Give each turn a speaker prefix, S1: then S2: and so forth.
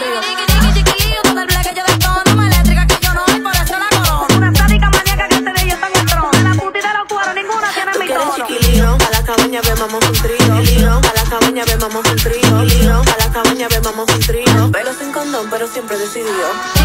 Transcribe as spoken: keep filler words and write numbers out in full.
S1: frío. Chiquillo, todo el black que yo detono, eléctrica que yo no doy, por eso la corono. Una sádica maníaca que se ve yo tan el trono. De la puta y de los cueros, ninguna tiene mi tono.
S2: Chiquillo, a la cabaña ve, vamos un trío. A la cabaña ve, vamos un trío. A la cabaña ve, vamos un trío. Pero sin condón, pero siempre decidido.